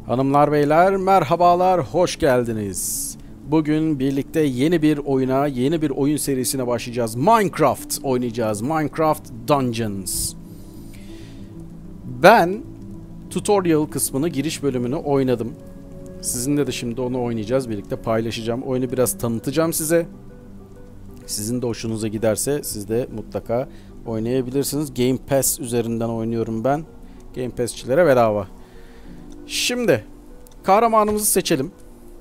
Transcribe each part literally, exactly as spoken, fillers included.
Hanımlar beyler merhabalar, hoş geldiniz. Bugün birlikte yeni bir oyuna, yeni bir oyun serisine başlayacağız. Minecraft oynayacağız. Minecraft Dungeons. Ben tutorial kısmını, giriş bölümünü oynadım. Sizinle de şimdi onu oynayacağız. Birlikte paylaşacağım. Oyunu biraz tanıtacağım size. Sizin de hoşunuza giderse siz de mutlaka oynayabilirsiniz. Game Pass üzerinden oynuyorum ben. Game Pass'çilere bedava. Şimdi kahramanımızı seçelim.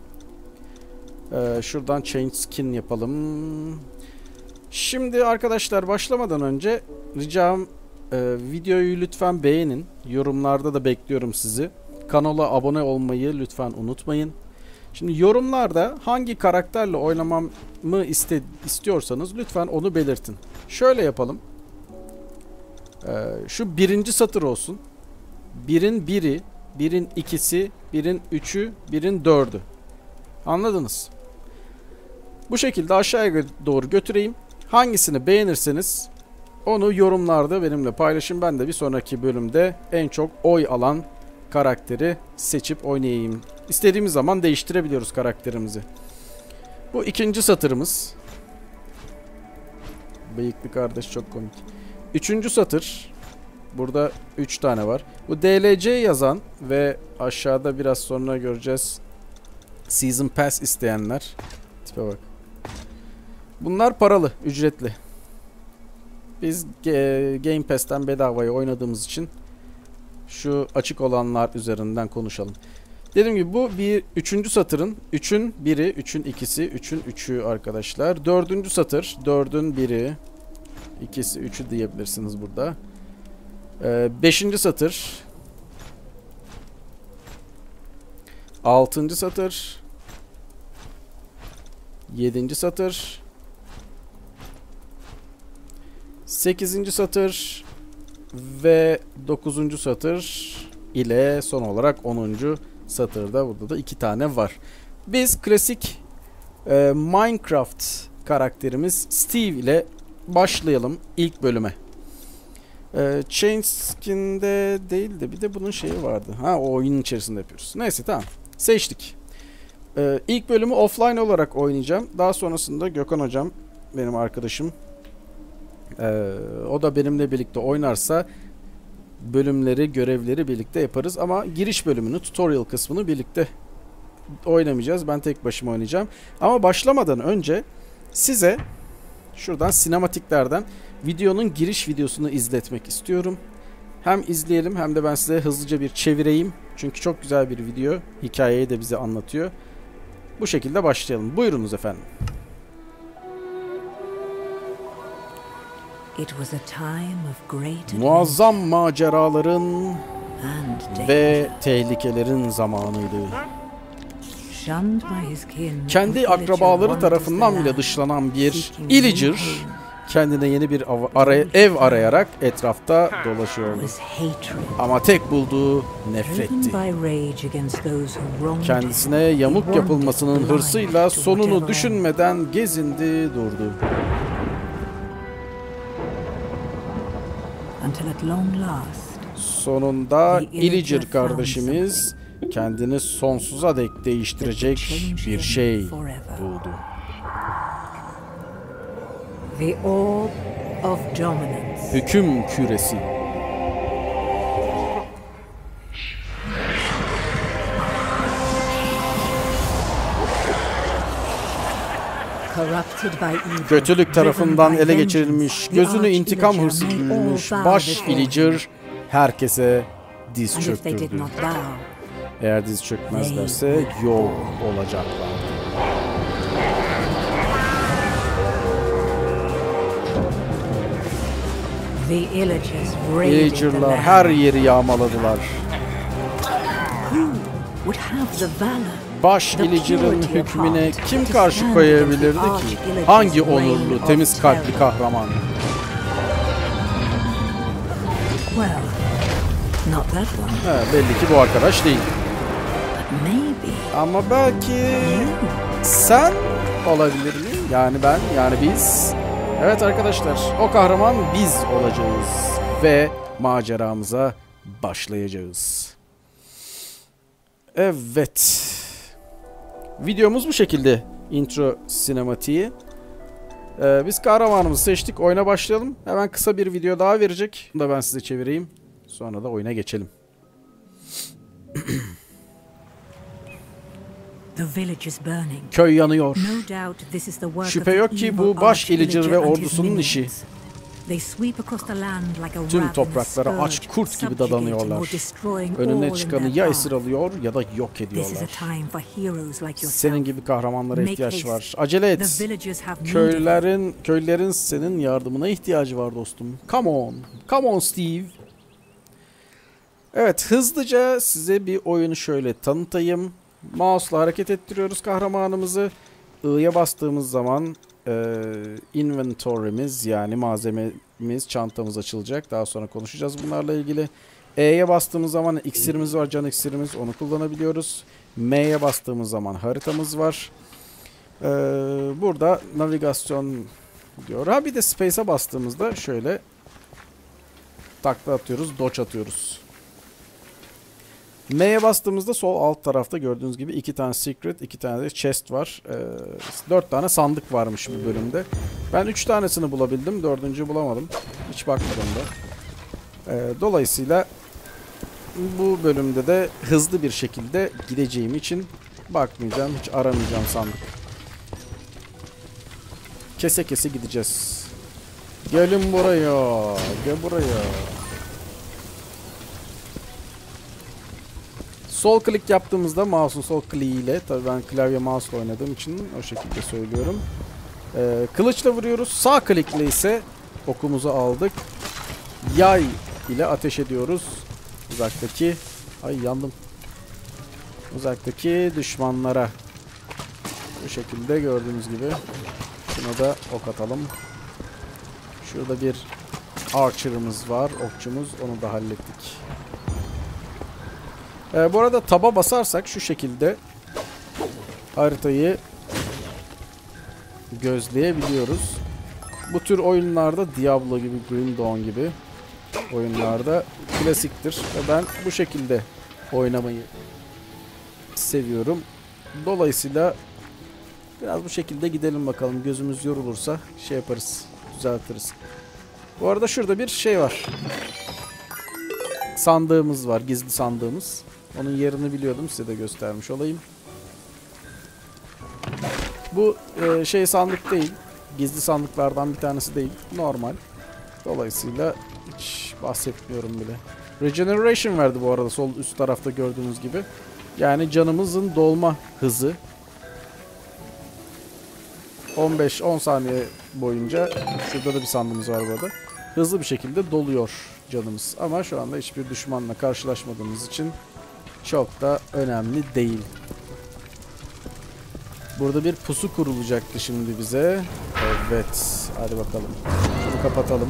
Ee, şuradan change skin yapalım. Şimdi arkadaşlar başlamadan önce ricam e, videoyu lütfen beğenin. Yorumlarda da bekliyorum sizi. Kanala abone olmayı lütfen unutmayın. Şimdi yorumlarda hangi karakterle oynamamı iste, istiyorsanız lütfen onu belirtin. Şöyle yapalım. Ee, şu birinci satır olsun. Birin biri, birin ikisi, birin üçü, birin dördü. Anladınız? Bu şekilde aşağıya doğru götüreyim. Hangisini beğenirseniz onu yorumlarda benimle paylaşın. Ben de bir sonraki bölümde en çok oy alan karakteri seçip oynayayım. İstediğimiz zaman değiştirebiliyoruz karakterimizi. Bu ikinci satırımız. Bıyıklı kardeş çok komik. Üçüncü satır. Burada üç tane var. Bu D L C yazan ve aşağıda biraz sonra göreceğiz Season Pass isteyenler. Tipe bak. Bunlar paralı, ücretli. Biz Game Pass'ten bedavaya oynadığımız için şu açık olanlar üzerinden konuşalım. Dediğim gibi bu bir üçüncü satırın üçün biri, üçün ikisi, üçün üçü arkadaşlar. Dördüncü satır, dördün biri, ikisi, üçü diyebilirsiniz burada. Ee, beşinci satır, altıncı satır, yedinci satır, sekizinci satır ve dokuzuncu satır ile son olarak onuncu satırda burada da iki tane var. Biz klasik e, Minecraft karakterimiz Steve ile başlayalım ilk bölüme. E, Change Skin'de değil de bir de bunun şeyi vardı. Ha, o oyunun içerisinde yapıyoruz. Neyse tamam. Seçtik. E, ilk bölümü offline olarak oynayacağım. Daha sonrasında Gökhan hocam benim arkadaşım. E, o da benimle birlikte oynarsa bölümleri, görevleri birlikte yaparız. Ama giriş bölümünü, tutorial kısmını birlikte oynamayacağız. Ben tek başıma oynayacağım. Ama başlamadan önce size şuradan sinematiklerden videonun giriş videosunu izletmek istiyorum. Hem izleyelim hem de ben size hızlıca bir çevireyim. Çünkü çok güzel bir video. Hikayeyi de bize anlatıyor. Bu şekilde başlayalım. Buyurunuz efendim. Muazzam maceraların ve tehlikelerin zamanıydı. Kendi akrabaları tarafından bile dışlanan bir Illager kendine yeni bir aray ev arayarak etrafta dolaşıyordu. Ama tek bulduğu nefretti. Kendisine yamuk yapılmasının hırsıyla sonunu düşünmeden gezindi durdu. Sonunda Illager kardeşimiz kendini sonsuza dek değiştirecek bir şey buldu. Hüküm küresi. Kötülük tarafından ele geçirilmiş, gözünü intikam hırsı bürümüş baş Illager herkese diz çöktürdü. Eğer diz çökmezlerse yok olacaklardı. Illager'lar her yeri yağmaladılar. Baş Illager'ın hükmüne kim karşı koyabilirdi ki? Hangi onurlu, temiz kalpli kahraman? He, belli ki bu arkadaş değil. Ama belki sen olabilir mi? Yani ben, yani biz. Evet arkadaşlar, o kahraman biz olacağız ve maceramıza başlayacağız. Evet. Videomuz bu şekilde. Intro sinematiği. Ee, biz kahramanımızı seçtik. Oyuna başlayalım. Hemen kısa bir video daha verecek. Bunu da ben size çevireyim. Sonra da oyuna geçelim. Köy yanıyor. Şüphe yok ki bu baş Illager ve ordusunun işi. Tüm topraklara aç kurt gibi dadanıyorlar. Önüne çıkanı ya esir alıyor ya da yok ediyorlar. Senin gibi kahramanlara ihtiyaç var. Acele et. Köylülerin, köylülerin senin yardımına ihtiyacı var dostum. Come on. Come on Steve. Evet, hızlıca size bir oyunu şöyle tanıtayım. Mouse'la hareket ettiriyoruz kahramanımızı. I'ya bastığımız zaman e, inventory'miz yani malzememiz, çantamız açılacak. Daha sonra konuşacağız bunlarla ilgili. E'ye bastığımız zaman iksirimiz var, can iksirimiz, onu kullanabiliyoruz. M'ye bastığımız zaman haritamız var. E, burada navigasyon diyor. Ha bir de space'e bastığımızda şöyle takla atıyoruz, dodge atıyoruz. M'ye bastığımızda sol alt tarafta gördüğünüz gibi iki tane secret, iki tane de chest var. Ee, dört tane sandık varmış bu bölümde. Ben üç tanesini bulabildim. Dördüncüyü bulamadım. Hiç bakmadım da. Ee, dolayısıyla bu bölümde de hızlı bir şekilde gideceğim için bakmayacağım. Hiç aramayacağım sandık. Kese kese gideceğiz. Gelin buraya. Gel buraya. Sol klik yaptığımızda mouse'un sol kliğiyle, tabii ben klavye mouse'la oynadığım için o şekilde söylüyorum. Ee, kılıçla vuruyoruz. Sağ klikle ise okumuzu aldık. Yay ile ateş ediyoruz. Uzaktaki, ay yandım. Uzaktaki düşmanlara. Bu şekilde gördüğünüz gibi. Şuna da ok atalım. Şurada bir archer'ımız var, okçumuz. Onu da hallettik. Ee, bu arada taba basarsak şu şekilde haritayı gözleyebiliyoruz. Bu tür oyunlarda Diablo gibi, Grim Dawn gibi oyunlarda klasiktir. Ve ben bu şekilde oynamayı seviyorum. Dolayısıyla biraz bu şekilde gidelim bakalım. Gözümüz yorulursa şey yaparız, düzeltiriz. Bu arada şurada bir şey var. Sandığımız var, gizli sandığımız. Onun yerini biliyordum, size de göstermiş olayım. Bu e, şey sandık değil. Gizli sandıklardan bir tanesi değil. Normal. Dolayısıyla hiç bahsetmiyorum bile. Regeneration verdi bu arada sol üst tarafta gördüğünüz gibi. Yani canımızın dolma hızı. on beş on saniye boyunca, şurada da bir sandığımız var burada. Hızlı bir şekilde doluyor canımız. Ama şu anda hiçbir düşmanla karşılaşmadığımız için çok da önemli değil. Burada bir pusu kurulacaktı şimdi bize. Evet. Hadi bakalım. Şunu kapatalım.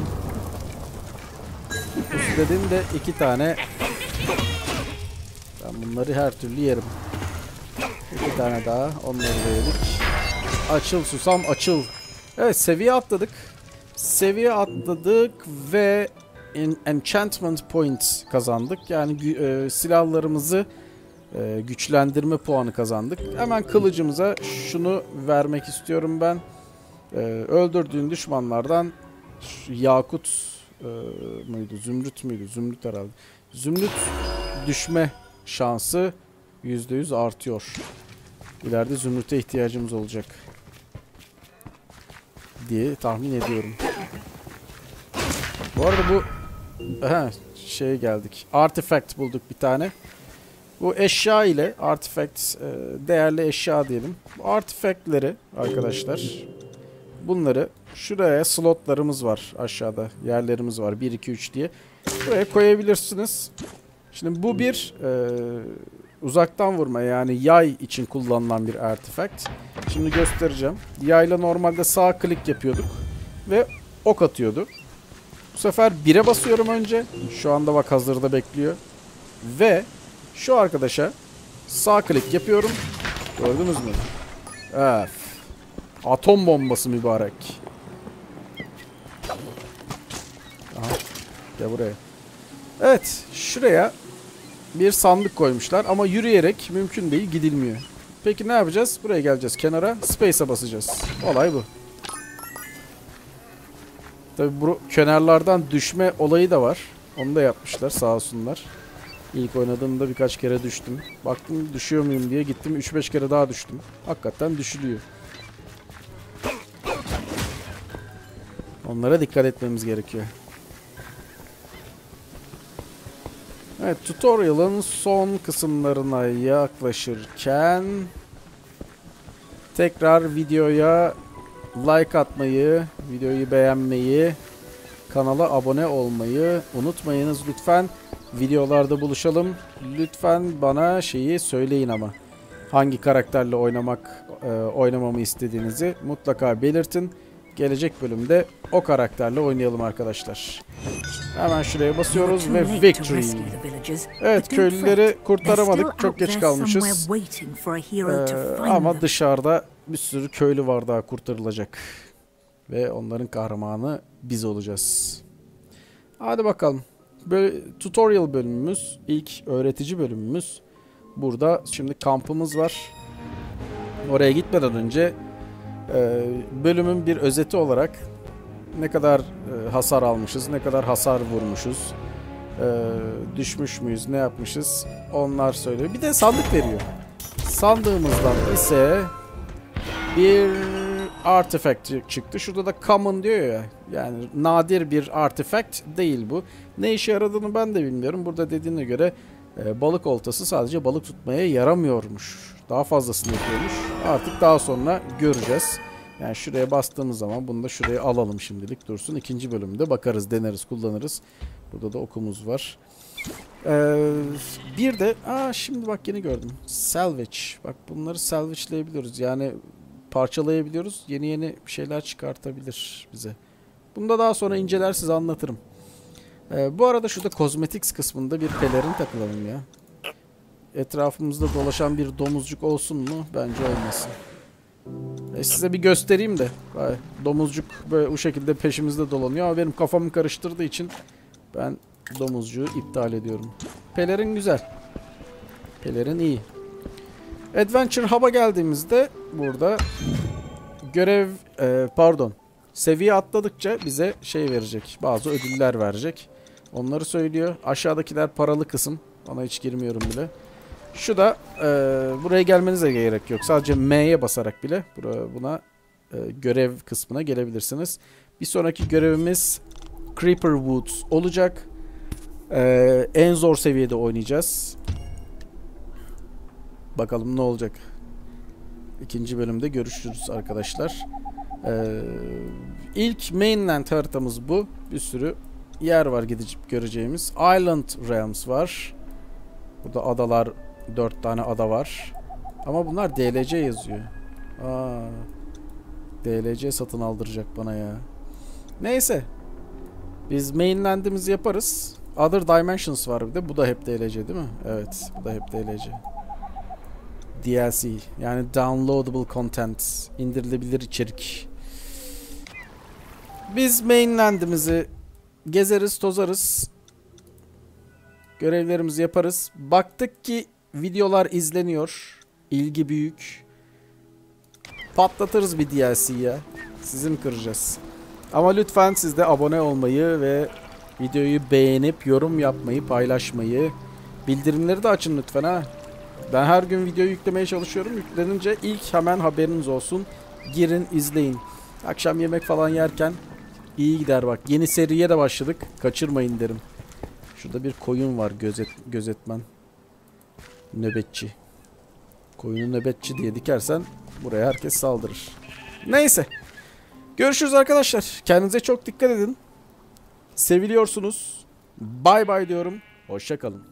Pusu dediğimde iki tane. Ben bunları her türlü yerim. İki tane daha. Onları da yedik. Açıl susam açıl. Evet, seviye atladık. Seviye atladık ve enchantment points kazandık. Yani e, silahlarımızı e, güçlendirme puanı kazandık. Hemen kılıcımıza şunu vermek istiyorum ben. E, öldürdüğün düşmanlardan yakut e, muydu? Zümrüt müydü? Zümrüt herhalde. Zümrüt düşme şansı yüzde yüz artıyor. İleride zümrüte ihtiyacımız olacak diye tahmin ediyorum. Bu arada bu aha, şeye geldik. Artifact bulduk bir tane. Bu eşya ile artifact, değerli eşya diyelim. Bu artifactleri arkadaşlar, bunları şuraya, slotlarımız var aşağıda, yerlerimiz var bir iki üç diye. Buraya koyabilirsiniz. Şimdi bu bir e, uzaktan vurma, yani yay için kullanılan bir artifact. Şimdi göstereceğim. Yayla normalde sağ klik yapıyorduk ve ok atıyordu. Bu sefer bire basıyorum önce. Şu anda bak hazırda bekliyor. Ve şu arkadaşa sağ klik yapıyorum. Gördünüz mü? Evet. Atom bombası mübarek. Aha. Gel buraya. Evet. Şuraya bir sandık koymuşlar ama yürüyerek mümkün değil, gidilmiyor. Peki ne yapacağız? Buraya geleceğiz kenara, space'e basacağız. Olay bu. Tabi bu kenarlardan düşme olayı da var. Onu da yapmışlar sağ olsunlar. İlk oynadığımda birkaç kere düştüm. Baktım düşüyor muyum diye gittim, üç beş kere daha düştüm. Hakikaten düşülüyor. Onlara dikkat etmemiz gerekiyor. Evet, tutorial'ın son kısımlarına yaklaşırken tekrar videoya like atmayı, videoyu beğenmeyi, kanala abone olmayı unutmayınız lütfen. Videolarda buluşalım. Lütfen bana şeyi söyleyin ama. Hangi karakterle oynamak, e, oynamamı istediğinizi mutlaka belirtin. Gelecek bölümde o karakterle oynayalım arkadaşlar. Hemen şuraya basıyoruz ve victory. Evet, köylüleri kurtaramadık. Çok geç kalmışız. Ee, ama dışarıda bir sürü köylü var daha kurtarılacak. Ve onların kahramanı biz olacağız. Hadi bakalım. Böyle tutorial bölümümüz, ilk öğretici bölümümüz. Burada şimdi kampımız var. Oraya gitmeden önce e, bölümün bir özeti olarak ne kadar e, hasar almışız, ne kadar hasar vurmuşuz, e, düşmüş müyüz, ne yapmışız onlar söylüyor. Bir de sandık veriyor. Sandığımızdan ise bir artifact çıktı. Şurada da common diyor ya. Yani nadir bir artifact değil bu. Ne işe yaradığını ben de bilmiyorum. Burada dediğine göre e, balık oltası sadece balık tutmaya yaramıyormuş. Daha fazlasını yapıyormuş. Artık daha sonra göreceğiz. Yani şuraya bastığımız zaman bunu da şuraya alalım şimdilik dursun. İkinci bölümde bakarız, deneriz, kullanırız. Burada da okumuz var. Ee, bir de aa şimdi bak yeni gördüm. Salvage. Bak bunları salvageleyebiliyoruz. Yani parçalayabiliyoruz. Yeni yeni şeyler çıkartabilir bize. Bunu da daha sonra inceler size anlatırım. Ee, bu arada şurada cosmetics kısmında bir pelerin takılalım ya. Etrafımızda dolaşan bir domuzcuk olsun mu? Bence olmasın. E size bir göstereyim de. Vay, domuzcuk böyle bu şekilde peşimizde dolanıyor ama benim kafamı karıştırdığı için ben domuzcuğu iptal ediyorum. Pelerin güzel. Pelerin iyi. Adventure Hub'a geldiğimizde burada görev e, pardon seviye atladıkça bize şey verecek. Bazı ödüller verecek. Onları söylüyor. Aşağıdakiler paralı kısım. Ona hiç girmiyorum bile. Şu da e, buraya gelmenize gerek yok. Sadece M'ye basarak bile buraya, buna e, görev kısmına gelebilirsiniz. Bir sonraki görevimiz Creeper Woods olacak. E, en zor seviyede oynayacağız. Bakalım ne olacak. İkinci bölümde görüşürüz arkadaşlar. E, ilk mainland haritamız bu. Bir sürü yer var gidip göreceğimiz. Island Realms var. Burada adalar, dört tane ada var. Ama bunlar D L C yazıyor. Aa, D L C satın aldıracak bana ya. Neyse. Biz mainland'imizi yaparız. Other Dimensions var bir de. Bu da hep D L C değil mi? Evet. Bu da hep D L C. D L C. Yani Downloadable Content. İndirilebilir içerik. Biz mainland'imizi gezeriz, tozarız. Görevlerimizi yaparız. Baktık ki videolar izleniyor. İlgi büyük. Patlatırız bir D L C ya. Sizi mi kıracağız? Ama lütfen siz de abone olmayı ve videoyu beğenip yorum yapmayı, paylaşmayı, bildirimleri de açın lütfen ha. Ben her gün video yüklemeye çalışıyorum. Yüklenince ilk hemen haberiniz olsun. Girin, izleyin. Akşam yemek falan yerken iyi gider bak. Yeni seriye de başladık. Kaçırmayın derim. Şurada bir koyun var, gözet, gözetmen. Nöbetçi. Koyunu nöbetçi diye dikersen buraya herkes saldırır. Neyse. Görüşürüz arkadaşlar. Kendinize çok dikkat edin. Seviliyorsunuz. Bay bay diyorum. Hoşça kalın.